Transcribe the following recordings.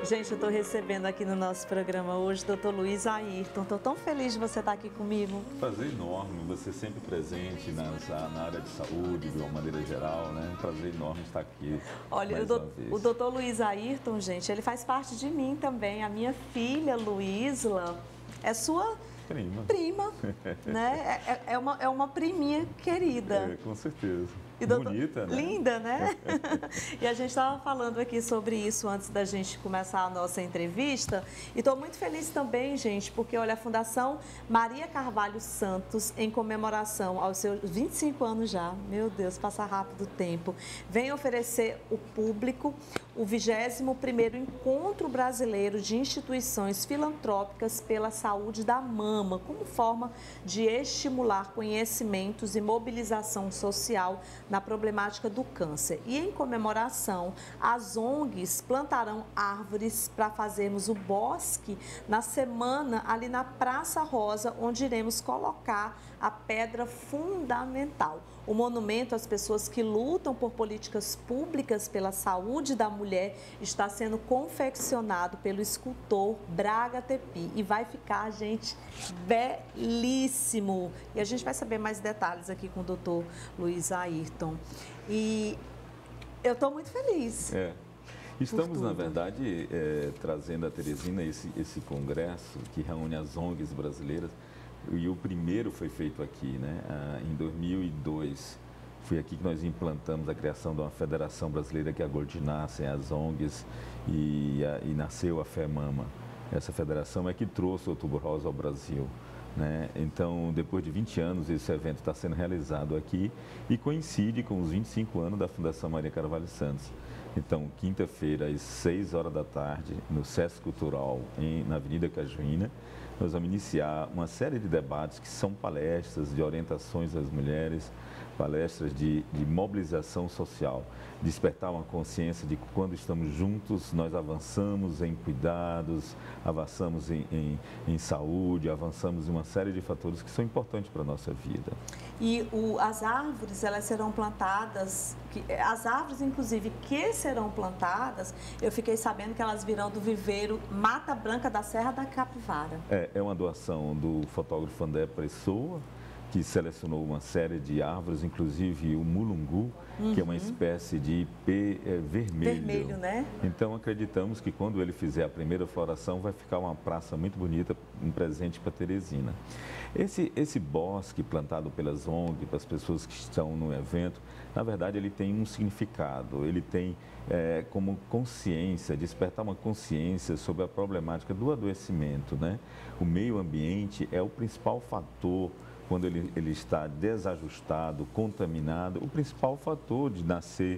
Gente, eu estou recebendo aqui no nosso programa hoje o doutor Luiz Ayrton. Estou tão feliz de você estar aqui comigo. Prazer enorme, você sempre presente na área de saúde, de uma maneira geral, né? Prazer enorme estar aqui. Olha, o doutor Luiz Ayrton, gente, ele faz parte de mim também. A minha filha, Luísla, é sua prima, né? É uma priminha querida. É, com certeza. Bonita, né? Linda, né? E a gente estava falando aqui sobre isso antes da gente começar a nossa entrevista. E estou muito feliz também, gente, porque, olha, a Fundação Maria Carvalho Santos, em comemoração aos seus 25 anos já, meu Deus, passa rápido o tempo, vem oferecer ao público o 21º Encontro Brasileiro de Instituições Filantrópicas pela Saúde da Mama, como forma de estimular conhecimentos e mobilização social na problemática do câncer. E em comemoração, as ONGs plantarão árvores para fazermos o bosque na semana ali na Praça Rosa, onde iremos colocar a pedra fundamental. O monumento às pessoas que lutam por políticas públicas pela saúde da mulher está sendo confeccionado pelo escultor Braga Tepi e vai ficar, gente, belíssimo. E a gente vai saber mais detalhes aqui com o doutor Luiz Ayrton. E eu estou muito feliz. Estamos, na verdade, trazendo a Teresina esse congresso que reúne as ONGs brasileiras. E o primeiro foi feito aqui, né? Em 2002, foi aqui que nós implantamos a criação de uma federação brasileira que aglutinasse as ONGs e nasceu a FEMAMA. Essa federação é que trouxe o Outubro Rosa ao Brasil, né? Então, depois de 20 anos, esse evento está sendo realizado aqui e coincide com os 25 anos da Fundação Maria Carvalho Santos. Então, quinta-feira, às 6 horas da tarde, no Sesc Cultural, na Avenida Cajuína, nós vamos iniciar uma série de debates que são palestras de orientações às mulheres, palestras de mobilização social, despertar uma consciência de que quando estamos juntos, nós avançamos em cuidados, avançamos em saúde, avançamos em uma série de fatores que são importantes para a nossa vida. E as árvores, elas serão plantadas, as árvores, inclusive, que serão plantadas, eu fiquei sabendo que elas virão do viveiro Mata Branca da Serra da Capivara. É uma doação do fotógrafo André Pessoa, que selecionou uma série de árvores, inclusive o mulungu, que é uma espécie de ipê vermelho. Vermelho, né? Então, acreditamos que quando ele fizer a primeira floração, vai ficar uma praça muito bonita, um presente para Teresina. Esse bosque plantado pelas ONGs, para as pessoas que estão no evento, na verdade, ele tem um significado, ele tem como consciência, despertar uma consciência sobre a problemática do adoecimento, né? O meio ambiente é o principal fator. Quando ele está desajustado, contaminado, o principal fator de nascer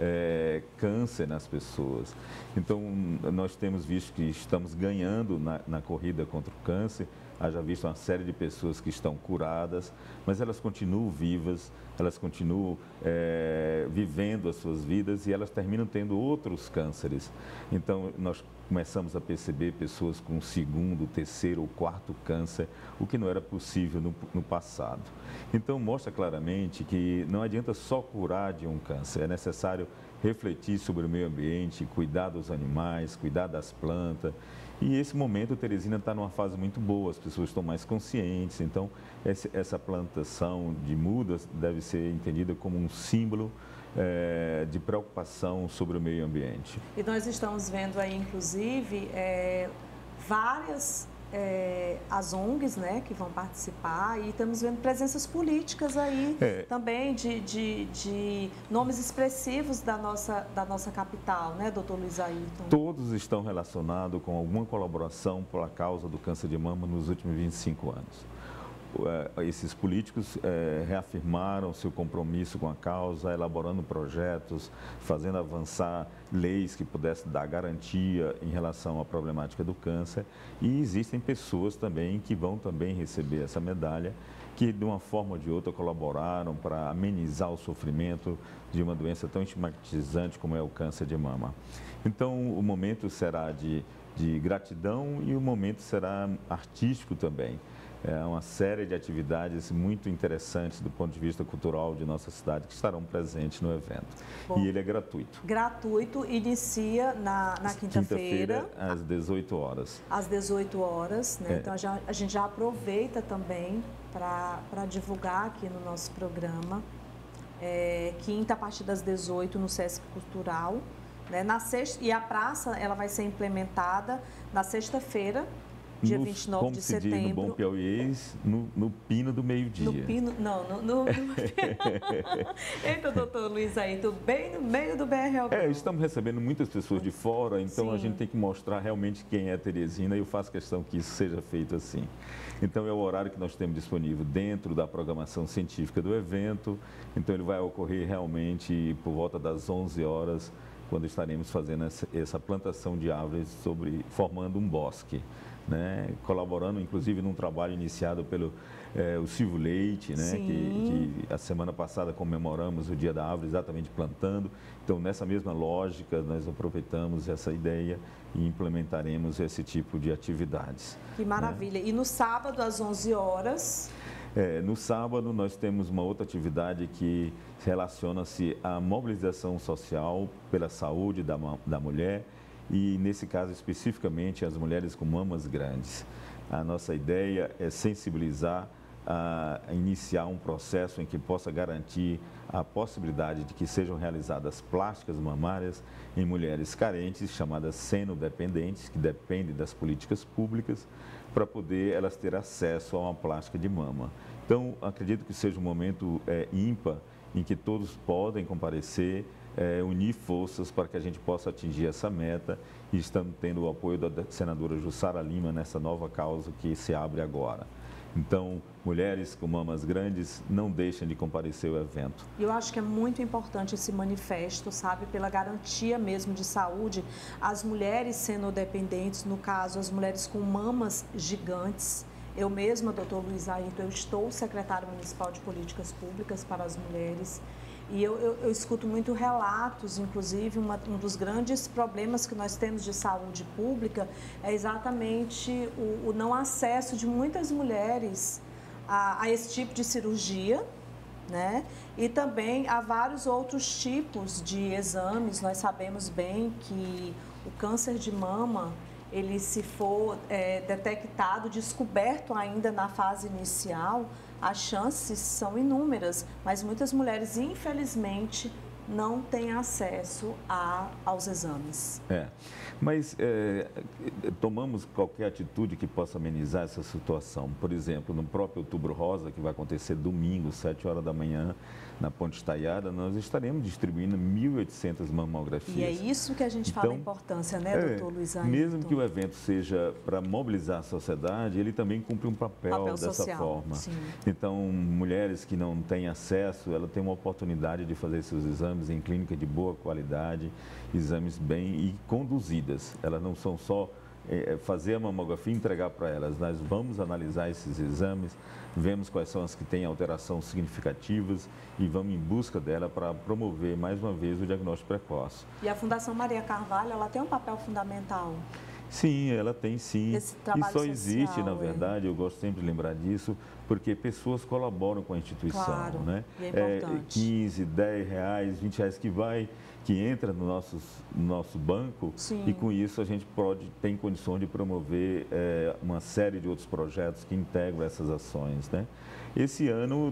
câncer nas pessoas. Então, nós temos visto que estamos ganhando na corrida contra o câncer, haja visto uma série de pessoas que estão curadas, mas elas continuam vivas, elas continuam vivendo as suas vidas e elas terminam tendo outros cânceres. Então, nós começamos a perceber pessoas com segundo, terceiro ou quarto câncer, o que não era possível no passado. Então, mostra claramente que não adianta só curar de um câncer, é necessário refletir sobre o meio ambiente, cuidar dos animais, cuidar das plantas. E esse momento, Teresina está numa fase muito boa, as pessoas estão mais conscientes, então essa plantação de mudas deve ser entendida como um símbolo de preocupação sobre o meio ambiente. E nós estamos vendo aí, inclusive, várias as ONGs, né, que vão participar, e estamos vendo presenças políticas aí também de nomes expressivos da nossa capital, né, doutor Luiz Ayrton? Todos estão relacionados com alguma colaboração pela causa do câncer de mama nos últimos 25 anos. Esses políticos reafirmaram seu compromisso com a causa, elaborando projetos, fazendo avançar leis que pudessem dar garantia em relação à problemática do câncer. E existem pessoas também que vão também receber essa medalha, que de uma forma ou de outra colaboraram para amenizar o sofrimento de uma doença tão estigmatizante como é o câncer de mama. Então, o momento será de gratidão e o momento será artístico também. É uma série de atividades muito interessantes do ponto de vista cultural de nossa cidade que estarão presentes no evento. Bom, e ele é gratuito. Gratuito, inicia na quinta-feira. Às 18 horas. Às 18 horas, né? Então a gente já aproveita também para divulgar aqui no nosso programa. Quinta, a partir das 18 no Sesc Cultural. Né? Na sexta, e a praça ela vai ser implementada na sexta-feira, dia 29 de setembro. Como se diz no bom piauiês, no pino do meio-dia. No pino, não, Eita, doutor Luiz Ayrton, bem no meio do BRL. Estamos recebendo muitas pessoas de fora, então Sim. A gente tem que mostrar realmente quem é Teresina e eu faço questão que isso seja feito assim. Então é o horário que nós temos disponível dentro da programação científica do evento, então ele vai ocorrer realmente por volta das 11 horas, quando estaremos fazendo essa plantação de árvores formando um bosque, né? Colaborando inclusive num trabalho iniciado pelo o Silvio Leite, né? que a semana passada comemoramos o Dia da Árvore exatamente plantando. Então nessa mesma lógica nós aproveitamos essa ideia e implementaremos esse tipo de atividades. Que maravilha! Né? E no sábado às 11 horas... No sábado, nós temos uma outra atividade que relaciona-se à mobilização social pela saúde da mulher e, nesse caso especificamente, as mulheres com mamas grandes. A nossa ideia é sensibilizar, a iniciar um processo em que possa garantir a possibilidade de que sejam realizadas plásticas mamárias em mulheres carentes, chamadas seno-dependentes, que dependem das políticas públicas, para poder elas ter acesso a uma plástica de mama. Então, acredito que seja um momento ímpar em que todos podem comparecer, unir forças para que a gente possa atingir essa meta e estamos tendo o apoio da senadora Jussara Lima nessa nova causa que se abre agora. Então, mulheres com mamas grandes não deixem de comparecer ao evento. Eu acho que é muito importante esse manifesto, sabe, pela garantia mesmo de saúde. As mulheres seno-dependentes, no caso, as mulheres com mamas gigantes. Eu mesma, doutor Luiz Ayrton, eu estou secretária municipal de políticas públicas para as mulheres. E eu escuto muito relatos, inclusive um dos grandes problemas que nós temos de saúde pública é exatamente o não acesso de muitas mulheres a esse tipo de cirurgia, né? E também há vários outros tipos de exames. Nós sabemos bem que o câncer de mama, ele se for detectado, descoberto ainda na fase inicial, as chances são inúmeras, mas muitas mulheres, infelizmente, não têm acesso aos exames. Mas tomamos qualquer atitude que possa amenizar essa situação. Por exemplo, no próprio Outubro Rosa, que vai acontecer domingo, 7 horas da manhã, na Ponte Estaiada, nós estaremos distribuindo 1.800 mamografias. E é isso que a gente fala a importância, né, doutor Luiz Ayrton? Mesmo que o evento seja para mobilizar a sociedade, ele também cumpre um papel dessa social, forma. Sim. Então, mulheres que não têm acesso, ela tem uma oportunidade de fazer seus exames em clínica de boa qualidade, exames bem e conduzidas. Elas não são só fazer a mamografia e entregar para elas. Nós vamos analisar esses exames, vemos quais são as que têm alterações significativas e vamos em busca dela para promover, mais uma vez, o diagnóstico precoce. E a Fundação Maria Carvalho, ela tem um papel fundamental? Sim, ela tem sim. Esse trabalho e só social, existe, na verdade, eu gosto sempre de lembrar disso, porque pessoas colaboram com a instituição. Claro, né? E é importante. 15, 10 reais, 20 reais que entra no nosso banco. Sim. E com isso a gente tem condições de promover uma série de outros projetos que integram essas ações. Né? Esse ano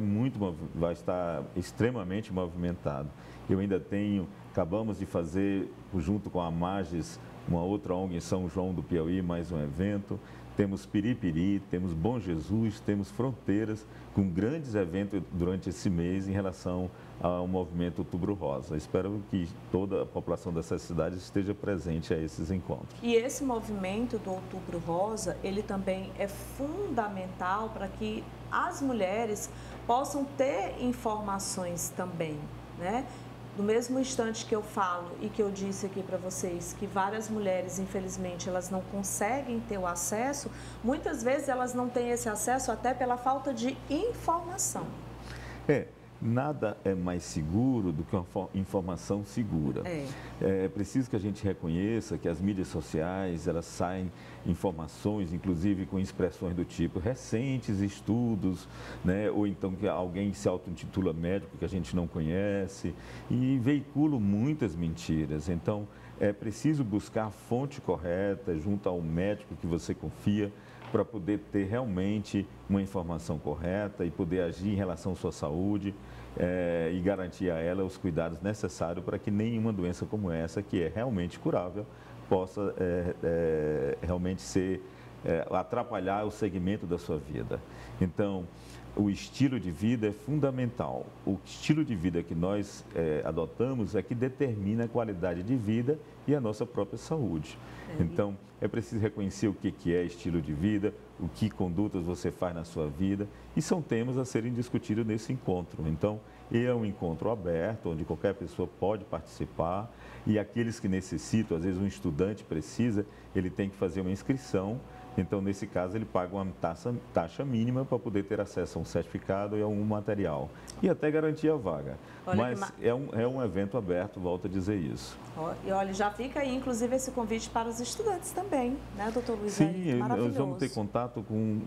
vai estar extremamente movimentado. Eu ainda acabamos de fazer, junto com a Mages, uma outra ONG em São João do Piauí, mais um evento. Temos Piripiri, temos Bom Jesus, temos Fronteiras, com grandes eventos durante esse mês em relação ao movimento Outubro Rosa. Espero que toda a população dessas cidades esteja presente a esses encontros. E esse movimento do Outubro Rosa, ele também é fundamental para que as mulheres possam ter informações também, né? No mesmo instante que eu falo e que eu disse aqui para vocês que várias mulheres, infelizmente, elas não conseguem ter o acesso, muitas vezes elas não têm esse acesso até pela falta de informação. nada é mais seguro do que uma informação segura. É preciso que a gente reconheça que as mídias sociais, elas saem informações, inclusive com expressões do tipo recentes estudos, né? Ou então que alguém se auto-intitula médico que a gente não conhece e veiculam muitas mentiras. Então, é preciso buscar a fonte correta junto ao médico que você confia para poder ter realmente uma informação correta e poder agir em relação à sua saúde e garantir a ela os cuidados necessários para que nenhuma doença como essa, que é realmente curável, possa realmente atrapalhar o segmento da sua vida. Então, o estilo de vida é fundamental. O estilo de vida que nós adotamos é que determina a qualidade de vida e a nossa própria saúde. Então, é preciso reconhecer o que é estilo de vida, o que condutas você faz na sua vida, e são temas a serem discutidos nesse encontro. Então, é um encontro aberto, onde qualquer pessoa pode participar, e aqueles que necessitam, às vezes um estudante precisa, ele tem que fazer uma inscrição. Então, nesse caso, ele paga uma taxa mínima para poder ter acesso a um certificado e a um material. E até garantir a vaga. Mas é um evento aberto, volto a dizer isso. E olha, já fica aí, inclusive, esse convite para os estudantes também, né, doutor Luiz? Sim, nós vamos ter contato com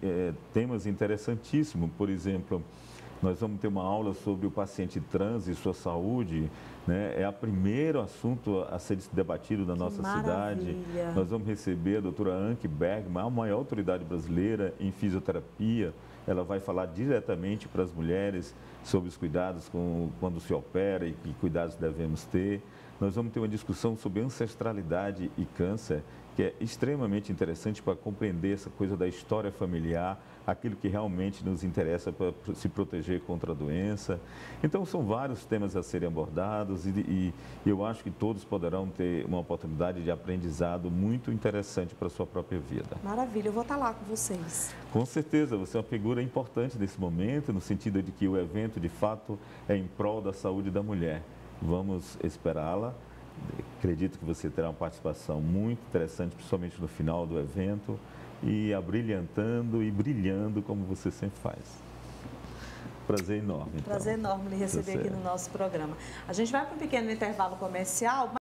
temas interessantíssimos. Por exemplo, nós vamos ter uma aula sobre o paciente trans e sua saúde, né? É o primeiro assunto a ser debatido na nossa cidade. Nós vamos receber a doutora Anke Bergman, a maior autoridade brasileira em fisioterapia. Ela vai falar diretamente para as mulheres sobre os cuidados quando se opera e que cuidados devemos ter. Nós vamos ter uma discussão sobre ancestralidade e câncer, que é extremamente interessante para compreender essa coisa da história familiar, aquilo que realmente nos interessa para se proteger contra a doença. Então, são vários temas a serem abordados e eu acho que todos poderão ter uma oportunidade de aprendizado muito interessante para a sua própria vida. Maravilha, eu vou estar lá com vocês. Com certeza, você é uma figura importante nesse momento, no sentido de que o evento, de fato, é em prol da saúde da mulher. Vamos esperá-la. Acredito que você terá uma participação muito interessante, principalmente no final do evento, e abrilhantando e brilhando como você sempre faz. Prazer enorme. Então. Prazer enorme lhe receber aqui no nosso programa. A gente vai para um pequeno intervalo comercial.